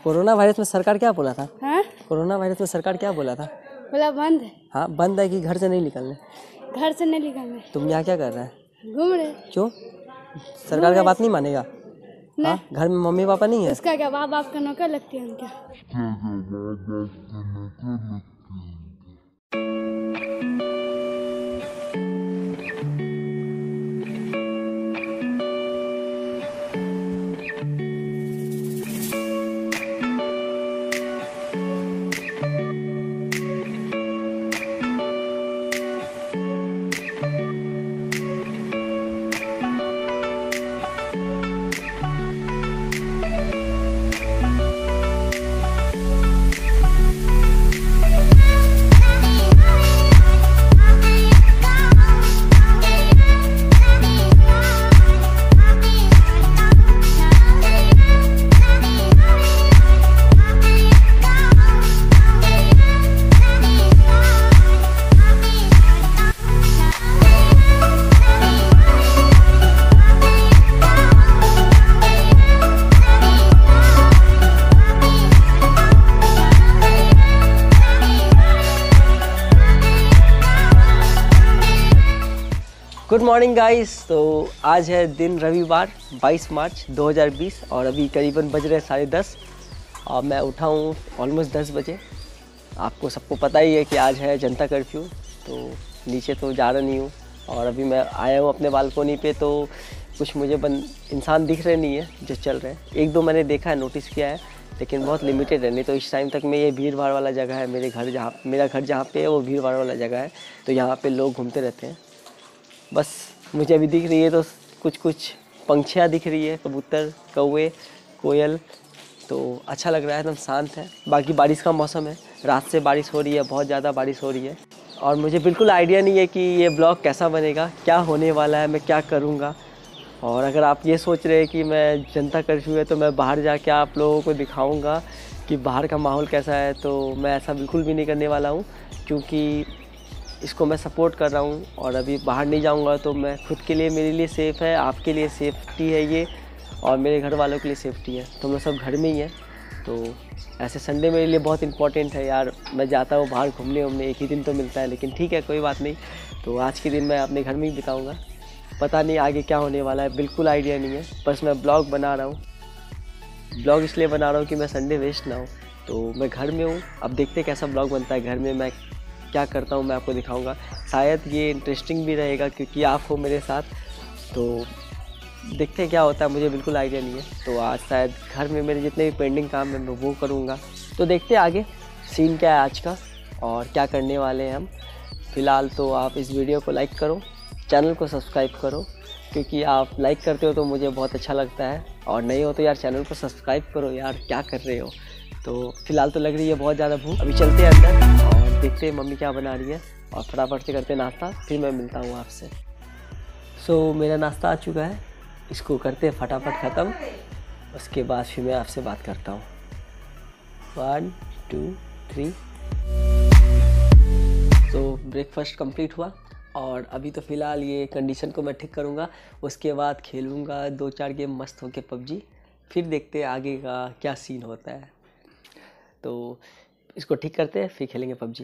Corona virus में सरकार क्या बोला था? हाँ? कोरोना वायरस में सरकार क्या बोला था? बोला बंद है। हाँ बंद है कि घर से नहीं निकलने? घर से नहीं निकलने। तुम यहाँ क्या कर रहे हैं? घूम रहे। क्यों? सरकार का बात नहीं मानेगा? नहीं। घर में मम्मी पापा नहीं है? उसका क्या, बाप बाप का नौकर लगती है हम क्या? Good morning guys. तो आज है दिन रविवार 22 मार्च 2020 और अभी करीबन बज रहे 10:30 और मैं उठा हूँ ऑलमोस्ट 10 बजे। आपको सबको पता ही है कि आज है जनता कर्फ्यू, तो नीचे तो जा रहा नहीं हूँ और अभी मैं आया हूँ अपने बालकोनी पे, तो कुछ मुझे इंसान दिख रहे नहीं है जो चल रहे हैं। एक दो मैंने देखा है, नोटिस किया है, लेकिन बहुत लिमिटेड है। नहीं तो इस टाइम तक में ये भीड़ भाड़ वाला जगह है। मेरा घर जहाँ पे है वो भीड़ भाड़ वाला जगह है, तो यहाँ पे लोग घूमते रहते हैं। बस मुझे अभी दिख रही है तो कुछ पंछियाँ दिख रही है, कबूतर, कौवे, कोयल, तो अच्छा लग रहा है, एकदम शांत है। बाकी बारिश का मौसम है, रात से बारिश हो रही है, बहुत ज़्यादा बारिश हो रही है और मुझे बिल्कुल आइडिया नहीं है कि ये ब्लॉग कैसा बनेगा, क्या होने वाला है, मैं क्या करूँगा। और अगर आप ये सोच रहे हैं कि मैं जनता कर्फ्यू है तो मैं बाहर जाके आप लोगों को दिखाऊँगा कि बाहर का माहौल कैसा है, तो मैं ऐसा बिल्कुल भी नहीं करने वाला हूँ, क्योंकि इसको मैं सपोर्ट कर रहा हूँ और अभी बाहर नहीं जाऊँगा तो मैं खुद के लिए, मेरे लिए सेफ़ है, आपके लिए सेफ्टी है ये, और मेरे घर वालों के लिए सेफ्टी है। तो हम लोग सब घर में ही हैं। तो ऐसे संडे मेरे लिए बहुत इंपॉर्टेंट है यार। मैं जाता हूँ बाहर घूमने, एक ही दिन तो मिलता है, लेकिन ठीक है कोई बात नहीं। तो आज के दिन मैं अपने घर में ही बिताऊँगा। पता नहीं आगे क्या होने वाला है, बिल्कुल आइडिया नहीं है। बस मैं ब्लॉग बना रहा हूँ, ब्लॉग इसलिए बना रहा हूँ कि मैं संडे वेस्ट ना हो। तो मैं घर में हूँ, अब देखते कैसा ब्लॉग बनता है। घर में मैं क्या करता हूँ मैं आपको दिखाऊंगा। शायद ये इंटरेस्टिंग भी रहेगा क्योंकि आप हो मेरे साथ, तो देखते हैं क्या होता है, मुझे बिल्कुल आइडिया नहीं है। तो आज शायद घर में मेरे जितने भी पेंडिंग काम है मैं वो करूँगा। तो देखते हैं आगे सीन क्या है आज का और क्या करने वाले हैं हम। फ़िलहाल तो आप इस वीडियो को लाइक करो, चैनल को सब्सक्राइब करो, क्योंकि आप लाइक करते हो तो मुझे बहुत अच्छा लगता है, और नहीं हो तो यार चैनल को सब्सक्राइब करो यार, क्या कर रहे हो। तो फ़िलहाल तो लग रही है बहुत ज़्यादा भूख। अभी चलते हैं अंदर और देखते हैं मम्मी क्या बना रही है और फटाफट से करते हैं नाश्ता, फिर मैं मिलता हूँ आपसे। सो मेरा नाश्ता आ चुका है, इसको करते हैं फटाफट ख़त्म, उसके बाद फिर मैं आपसे बात करता हूँ। 1 2 3। तो ब्रेकफास्ट कंप्लीट हुआ और अभी तो फ़िलहाल ये कंडीशन को मैं ठीक करूँगा, उसके बाद खेलूँगा 2-4 गेम मस्त होके पबजी, फिर देखते हैं आगे का क्या सीन होता है। तो इसको ठीक करते हैं फिर खेलेंगे पबजी।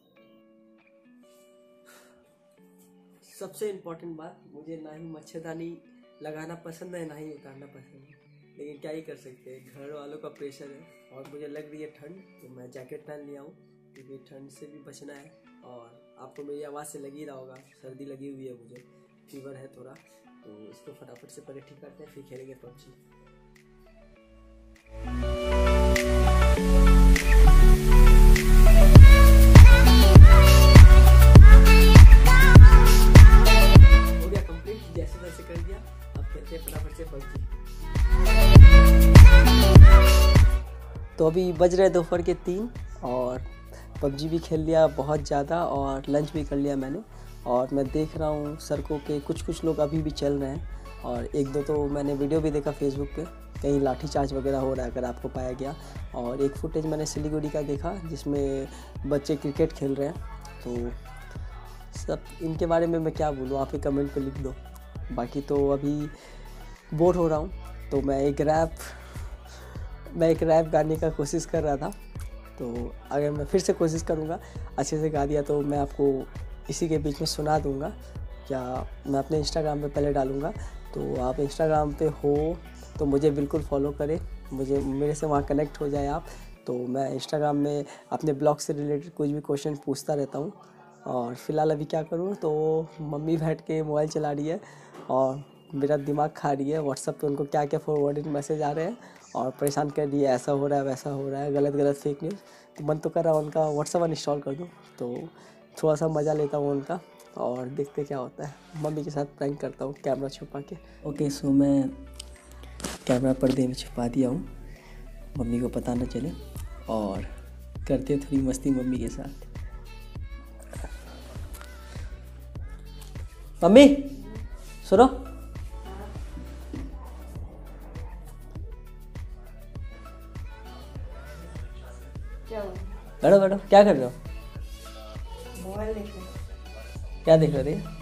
सबसे इम्पोर्टेंट बात, मुझे ना ही मच्छरदानी लगाना पसंद है ना ही उतारना पसंद है, लेकिन क्या ही कर सकते हैं, घर वालों का प्रेशर है। और मुझे लग रही है ठंड, तो मैं जैकेट पहन लिया हूँ क्योंकि ठंड से भी बचना है। और आपको मेरी आवाज़ से लग ही रहा होगा, सर्दी लगी हुई है, मुझे फीवर है थोड़ा। तो इसको फटाफट से पहले ठीक करते हैं फिर खेलेंगे पबजी। हो गया कंप्लीट, जैसे तैसे कर दिया, अब खेलते हैं फटाफट से पबजी। तो अभी बज रहे दोपहर के 3 और पबजी भी खेल लिया बहुत ज़्यादा और लंच भी कर लिया मैंने। और मैं देख रहा हूँ सड़कों के कुछ लोग अभी भी चल रहे हैं और एक दो तो मैंने वीडियो भी देखा फेसबुक पे, कहीं लाठीचार्ज वगैरह हो रहा है अगर आपको पाया गया। और एक फुटेज मैंने सिलीगुड़ी का देखा जिसमें बच्चे क्रिकेट खेल रहे हैं। तो सब इनके बारे में मैं क्या बोलूँ, आप ही कमेंट पे लिख दो। बाकी तो अभी बोर हो रहा हूँ तो मैं एक रैप मैं एक रैप गाने का कोशिश कर रहा था, तो अगर मैं फिर से कोशिश करूँगा अच्छे से गा दिया तो मैं आपको इसी के बीच में सुना दूँगा, या मैं अपने इंस्टाग्राम पे पहले डालूँगा। तो आप इंस्टाग्राम पे हो तो मुझे बिल्कुल फॉलो करें, मेरे से वहाँ कनेक्ट हो जाए आप। तो मैं इंस्टाग्राम में अपने ब्लॉग से रिलेटेड कुछ भी क्वेश्चन पूछता रहता हूँ। और फ़िलहाल अभी क्या करूँ, तो मम्मी बैठ के मोबाइल चला रही है और मेरा दिमाग खा रही है। व्हाट्सएप पे उनको क्या क्या फॉरवर्डेड मैसेज आ रहे हैं और परेशान कर रही है, ऐसा हो रहा है वैसा हो रहा है, गलत गलत फेक न्यूज़। तो मन तो कर रहा है उनका व्हाट्सएप अनइंस्टॉल कर दूँ, तो थोड़ा सा मज़ा लेता हूँ उनका और देखते क्या होता है। मम्मी के साथ प्रैंक करता हूँ कैमरा छुपा के। ओके, सो मैं कैमरा पर्दे में छुपा दिया हूँ, मम्मी को पता न चले, और करते थोड़ी मस्ती मम्मी के साथ। मम्मी सुनो, बैठो बैठो, क्या कर रहे हो? मोबाइल देख रहे। क्या देख रहे थे?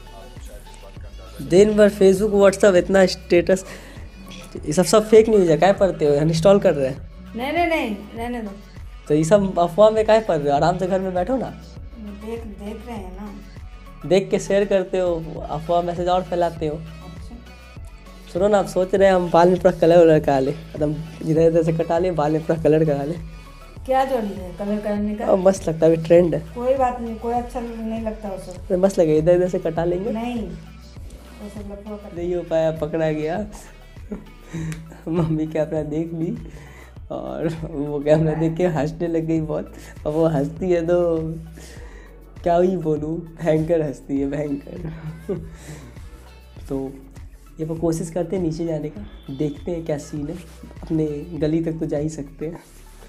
दिन भर फेसबुक व्हाट्सअप इतना स्टेटस, ये सब फेक न्यूज़ है, क्या पढ़ते हो? अनइंस्टॉल कर रहे हैं? नहीं रहने दो। तो ये सब अफवाह में क्या पढ़ रहे हो? आराम से घर में बैठो ना। देख रहे हैं ना, देख के शेयर करते हो, अफवाह मैसेज और फैलाते हो। सुनो ना, आप सोच रहे हैं हम बाल में पूरा कलर करा ले, एकदम इधर इधर से कटा ले, बाल में पूरा कलर करा ले। क्या जरूरी है कलर करने का? और मस्त लगता है, अभी ट्रेंड है। कोई बात नहीं, कोई अच्छा नहीं लगता उसे। तो मस्त लगे, इधर इधर से कटा लेंगे। नहीं नहीं हो पाया, पकड़ा गया। मम्मी कैमरा देख ली और वो कैमरा देख के हंसने लग गई बहुत। अब वो हंसती है तो क्या ही बोलूँ, भयंकर हंसती है, भयंकर। तो ये वो कोशिश करते हैं नीचे जाने का, देखते हैं क्या सीन है। अपने गली तक तो जा ही सकते हैं।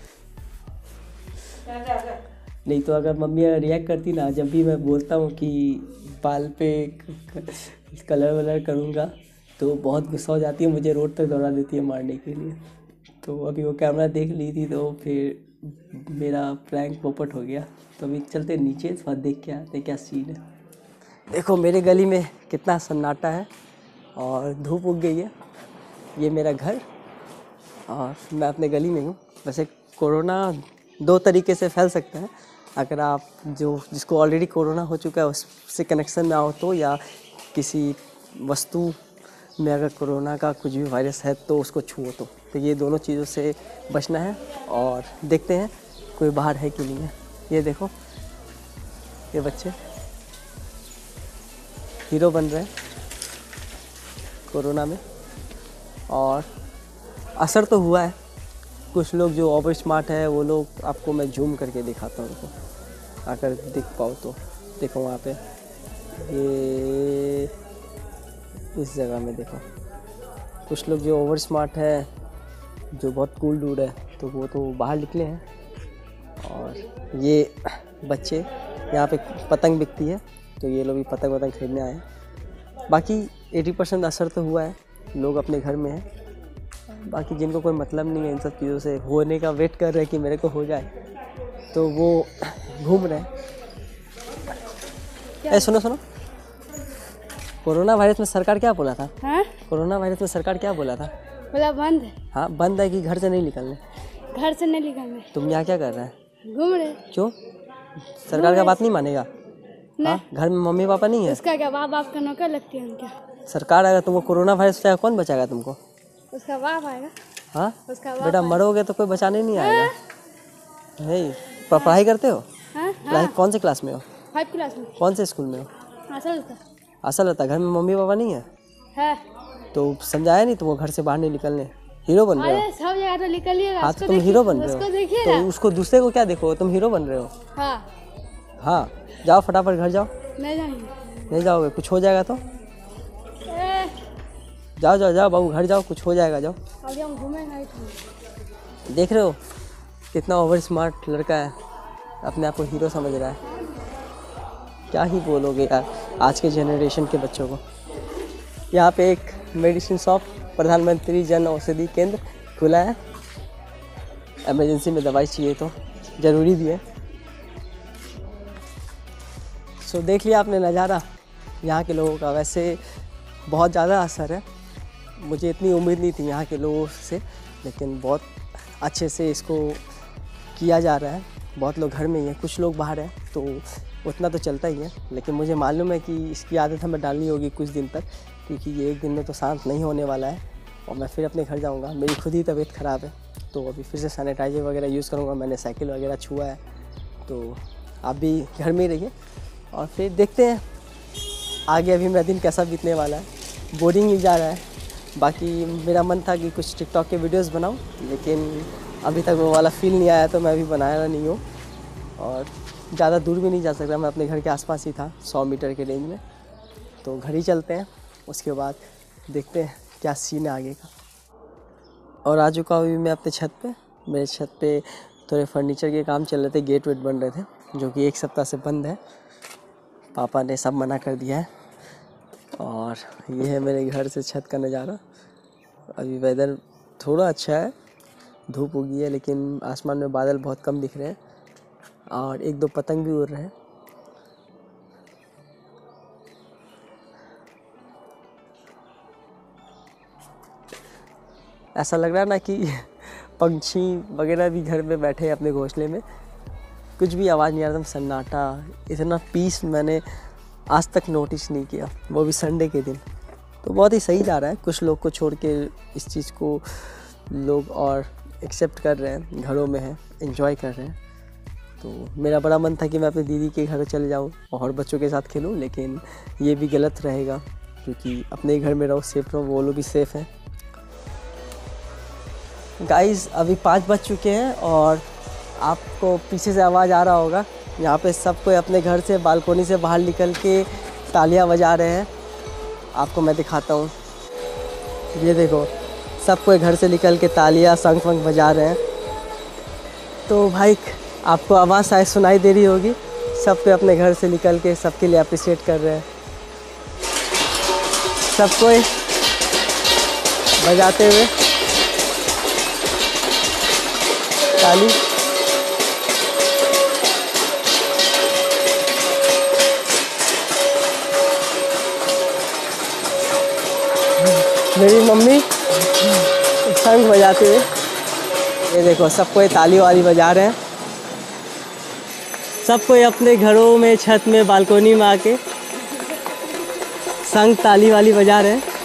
नहीं तो अगर मम्मी रिएक्ट करती ना जब भी मैं बोलता हूँ कि बाल पे कलर वलर करूँगा, तो बहुत गुस्सा हो जाती है, मुझे रोड तक दौड़ा देती है मारने के लिए। तो अभी वो कैमरा देख ली थी तो फिर मेरा प्रैंक पोपट हो गया। तो अभी चलते नीचे, थोड़ा देख के आते क्या सीन है। देखो मेरे गली में कितना सन्नाटा है और धूप उग गई है। ये मेरा घर और मैं अपने गली में हूँ। वैसे कोरोना 2 तरीके से फैल सकता है, अगर आप जिसको ऑलरेडी कोरोना हो चुका है उससे कनेक्शन में आओ तो, या किसी वस्तु में अगर कोरोना का कुछ भी वायरस है तो उसको छुओ तो ये दोनों चीज़ों से बचना है। और देखते हैं कोई बाहर है कि नहीं है। ये देखो, ये बच्चे हीरो बन रहे हैं कोरोना में, और असर तो हुआ है। कुछ लोग जो ओवर स्मार्ट है वो लोग, आपको मैं जूम करके दिखाता हूँ उनको, अगर दिख पाओ तो। देखो वहाँ पे, ये इस जगह में देखो, कुछ लोग जो ओवर स्मार्ट है, जो बहुत कूल डूड है, तो वो तो बाहर निकले हैं। और ये बच्चे, यहाँ पे पतंग बिकती है तो ये लोग भी पतंग वतंग खरीदने आए हैं। बाकी 80% असर तो हुआ है, लोग अपने घर में हैं। बाकी जिनको कोई मतलब नहीं है इन सब चीज़ों से, होने का वेट कर रहे हैं कि मेरे को हो जाए, तो वो घूम रहे हैं। सुनो, कोरोना वायरस में सरकार क्या बोला था? हाँ? कोरोना वायरस में सरकार क्या बोला था? बोला बंद है। हाँ, बंद है कि घर से नहीं निकलने? घर से नहीं निकलने। तुम यहाँ क्या कर रहे हैं? घूम रहे। क्यों? सरकार का बात नहीं मानेगा? हाँ, घर में मम्मी पापा नहीं है? उसका क्या, बाप का नौकर लगती है क्या? सरकार अगर तुमको कोरोना वायरस से कौन बचाएगा तुमको? उसका बाप आएगा। हाँ, उसका बाप बेटा मरोगे तो कोई बचाने नहीं आएगा। नहीं, पढ़ाई करते हो? पढ़ाई कौन से क्लास में हो? 5 क्लास में। कौन से स्कूल में हो? असल होता, घर में मम्मी पापा नहीं है? तो समझाया नहीं तुमको घर से बाहर नहीं निकलने? हीरो बन रहे हो? सब जगह तो निकलिएगा। हाँ, तो तुम हीरो बन रहे हो, तो उसको दूसरे को क्या देखो, तुम हीरो बन रहे हो। हाँ, जाओ फटाफट घर जाओ। नहीं जाएंगे। नहीं जाओगे? कुछ हो जाएगा तो? जाओ बाबू, घर जाओ, कुछ हो जाएगा, जाओ। अभी हम घूमेंगे। देख रहे हो कितना ओवर स्मार्ट लड़का है, अपने आप को हीरो समझ रहा है। क्या ही बोलोगे यार आज के जनरेशन के बच्चों को। यहाँ पे एक मेडिसिन शॉप, प्रधानमंत्री जन औषधि केंद्र खुला है। इमरजेंसी में दवाई चाहिए तो ज़रूरी भी है। सो देख लिया आपने नज़ारा यहाँ के लोगों का। वैसे बहुत ज़्यादा असर है, मुझे इतनी उम्मीद नहीं थी यहाँ के लोगों से, लेकिन बहुत अच्छे से इसको किया जा रहा है। बहुत लोग घर में ही हैं, कुछ लोग बाहर हैं, तो उतना तो चलता ही है। लेकिन मुझे मालूम है कि इसकी आदत हमें डालनी होगी कुछ दिन तक, क्योंकि ये एक दिन में तो शांत नहीं होने वाला है और मैं फिर अपने घर जाऊंगा। मेरी खुद ही तबीयत ख़राब है, तो अभी फिर से सैनिटाइज़र वगैरह यूज़ करूँगा। मैंने साइकिल वगैरह छुआ है, तो आप भी घर में ही रहिए और फिर देखते हैं आगे अभी मेरा दिन कैसा बीतने वाला है। बोरिंग ही जा रहा है। बाकी मेरा मन था कि कुछ टिकटॉक के वीडियोस बनाऊं, लेकिन अभी तक वो वाला फील नहीं आया, तो मैं अभी बनाया नहीं हूँ। और ज़्यादा दूर भी नहीं जा सकता, मैं अपने घर के आसपास ही था, 100 मीटर के रेंज में। तो घर ही चलते हैं, उसके बाद देखते हैं क्या सीन है आगे का। और आ चुका हूँ अभी मैं अपने छत पे। मेरे छत पे थोड़े फर्नीचर के काम चल रहे थे, गेट वेट बन रहे थे, जो कि 1 सप्ताह से बंद है। पापा ने सब मना कर दिया है। और ये है मेरे घर से छत का नज़ारा। अभी वेदर थोड़ा अच्छा है, धूप उगी है, लेकिन आसमान में बादल बहुत कम दिख रहे हैं और 1-2 पतंग भी उड़ रहे हैं। ऐसा लग रहा है ना कि पंछी वगैरह भी घर में बैठे हैं अपने घोंसले में, कुछ भी आवाज़ नहीं आ रहा, एकदम सन्नाटा। इतना पीस मैंने आज तक नोटिस नहीं किया, वो भी संडे के दिन। तो बहुत ही सही जा रहा है। कुछ लोग को छोड़ के इस चीज़ को लोग और एक्सेप्ट कर रहे हैं, घरों में हैं, एंजॉय कर रहे हैं। तो मेरा बड़ा मन था कि मैं अपनी दीदी के घर चले जाऊं और बच्चों के साथ खेलूं, लेकिन ये भी गलत रहेगा, क्योंकि अपने घर में रहो, सेफ रहो, वो लोग भी सेफ़ हैं। गाइस अभी 5 बज चुके हैं और आपको पीछे से आवाज़ आ रहा होगा। यहाँ पे सब कोई अपने घर से बालकोनी से बाहर निकल के तालियां बजा रहे हैं। आपको मैं दिखाता हूँ, ये देखो, सब कोई घर से निकल के तालियां शंख वंख बजा रहे हैं। तो भाई आपको आवाज़ शायद सुनाई दे रही होगी, सब कोई अपने घर से निकल के सबके लिए अप्रिशिएट कर रहे हैं। सब कोई बजाते हुए ताली। मेरी मम्मी शंख बजाते हुए, ये देखो सब कोई ताली वाली बजा रहे हैं। सब कोई अपने घरों में, छत में, बालकोनी में आके शंख ताली वाली बजा रहे हैं।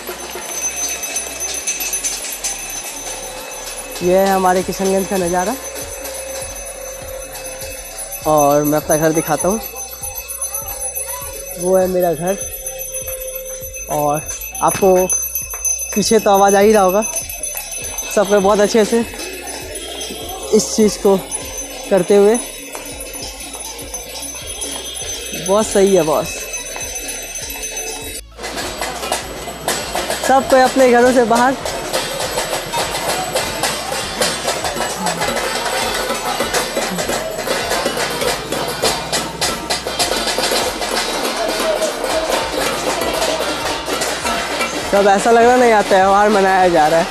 ये है हमारे किशनगंज का नज़ारा। और मैं अपना घर दिखाता हूँ, वो है मेरा घर। और आपको पीछे तो आवाज़ आ ही रहा होगा, सब कोई बहुत अच्छे से इस चीज़ को करते हुए। बहुत सही है बॉस। सब कोई अपने घरों से बाहर सब, ऐसा लग रहा नहीं, यहाँ त्यौहार मनाया जा रहा है।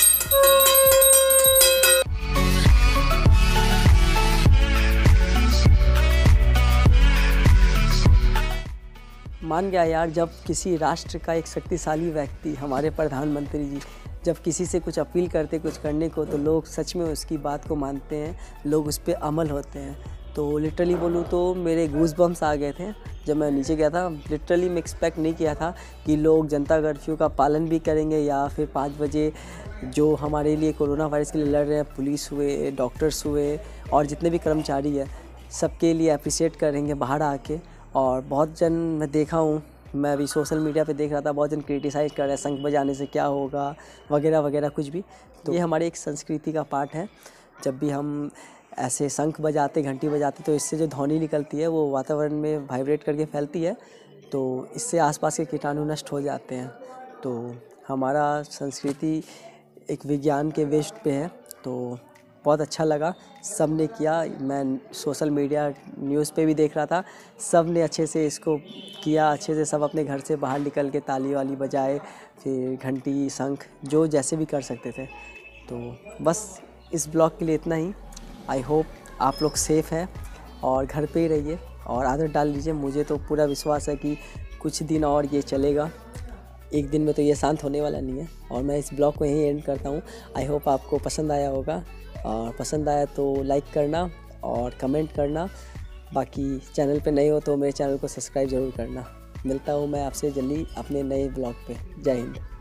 मान गया यार, जब किसी राष्ट्र का एक शक्तिशाली व्यक्ति, हमारे प्रधानमंत्री जी, जब किसी से कुछ अपील करते कुछ करने को, तो लोग सच में उसकी बात को मानते हैं, लोग उस पर अमल होते हैं। तो लिटरली बोलूँ तो मेरे गूसबम्स आ गए थे जब मैं नीचे गया था। लिटरली मैं एक्सपेक्ट नहीं किया था कि लोग जनता कर्फ्यू का पालन भी करेंगे, या फिर 5 बजे जो हमारे लिए कोरोना वायरस के लिए लड़ रहे हैं, पुलिस हुए, डॉक्टर्स हुए और जितने भी कर्मचारी हैं, सबके लिए अप्रिशिएट करेंगे बाहर आके। और बहुत जन मैं देखा हूँ, मैं अभी सोशल मीडिया पे देख रहा था, बहुत जन क्रिटिसाइज़ कर रहे हैं शंख बजाने से क्या होगा वगैरह वगैरह कुछ भी। तो ये हमारी एक संस्कृति का पार्ट है। जब भी हम ऐसे शंख बजाते, घंटी बजाते, तो इससे जो ध्वनि निकलती है वो वातावरण में वाइब्रेट करके फैलती है, तो इससे आसपास के कीटाणु नष्ट हो जाते हैं। तो हमारा संस्कृति एक विज्ञान के बेस्ड पे है, तो बहुत अच्छा लगा, सब ने किया। मैं सोशल मीडिया न्यूज़ पे भी देख रहा था, सब ने अच्छे से इसको किया, अच्छे से सब अपने घर से बाहर निकल के ताली वाली बजाए, फिर घंटी, शंख, जो जैसे भी कर सकते थे। तो बस इस ब्लॉग के लिए इतना ही। आई होप आप लोग सेफ़ हैं और घर पे ही रहिए और आदत डाल लीजिए। मुझे तो पूरा विश्वास है कि कुछ दिन और ये चलेगा, एक दिन में तो ये शांत होने वाला नहीं है। और मैं इस ब्लॉग को यहीं एंड करता हूँ। आई होप आपको पसंद आया होगा। और पसंद आया तो लाइक करना और कमेंट करना। बाकी चैनल पे नए हो तो मेरे चैनल को सब्सक्राइब ज़रूर करना। मिलता हूँ मैं आपसे जल्दी अपने नए ब्लॉग पे। जय हिंद।